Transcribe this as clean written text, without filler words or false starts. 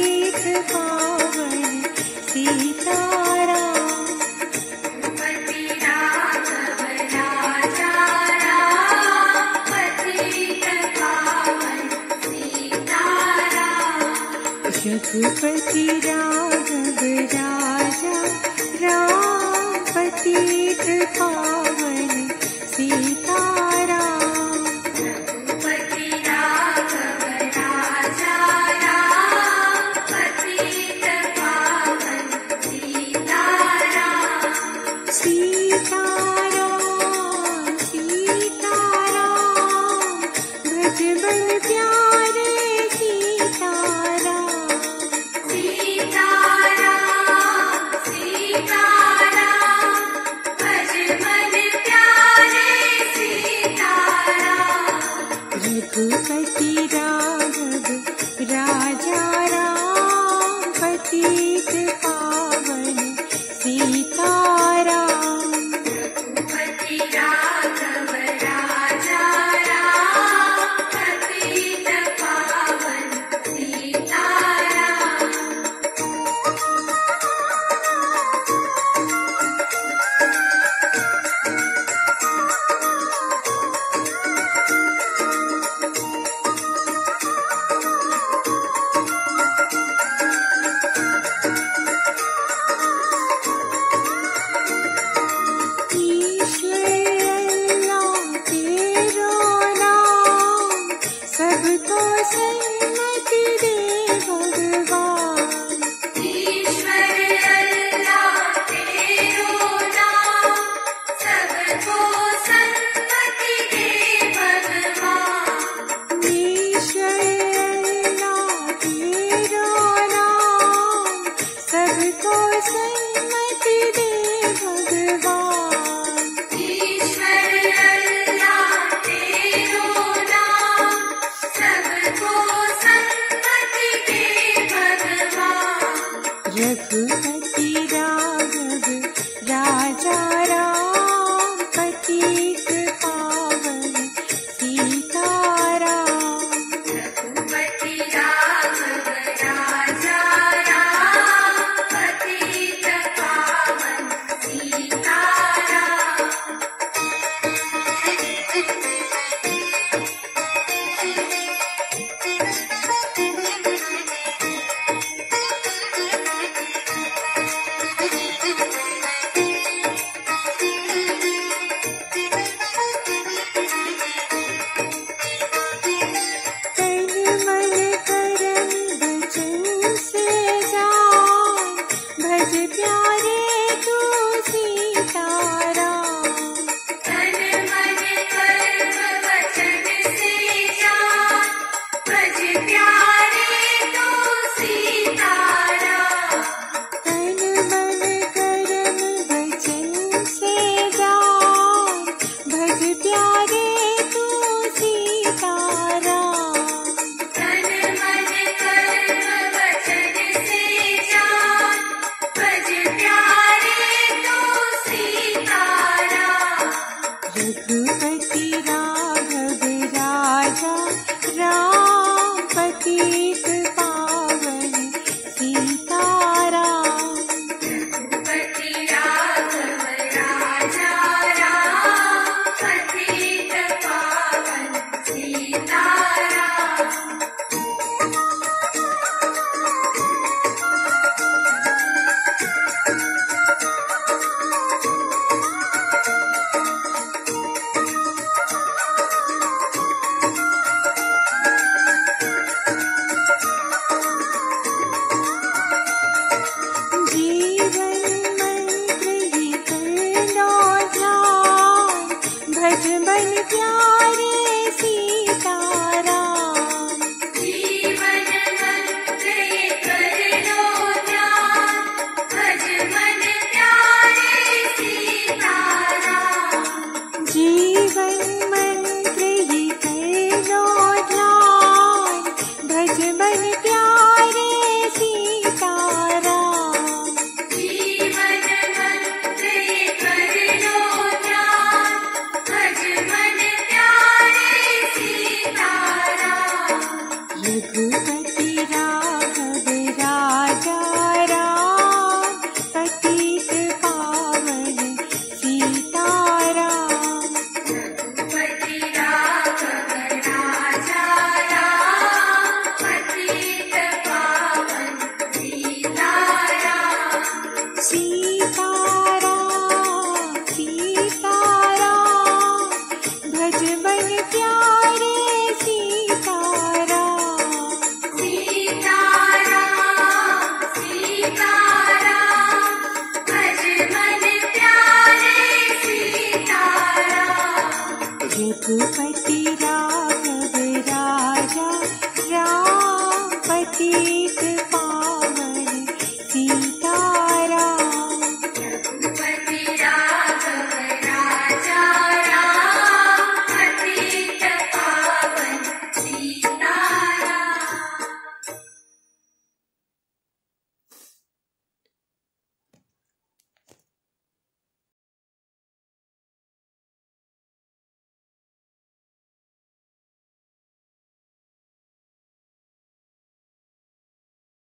तीर्थ पावन सीताराम। रघुपति राघव राजा राम, पतित पावन सीताराम। रघुपति राघव राजा राम, पतित पावन सीताराम। रघुपति राघव राजा राम, पतित पावन सीताराम। सीताराम सीताराम, ब्रजबन प्यारे सीताराम। सीताराम सीताराम, भजमन प्यारे सीताराम। रघुपति राघव राजा राम, पतित पावन सीताराम। रघुपति राघव राजा राम, पतित पावन सीताराम। ईश्वर अल्लाह तेरो नाम, सबको सन्मति दे भगवान। ईश्वर अल्लाह तेरो नाम, सबको सन्मति दे भगवान। ईश्वर अल्लाह तेरो नाम, सबको सन्मति दे भगवान। ईश्वर अल्लाह तेरो नाम, सबको सन्मति दे भगवान। रघु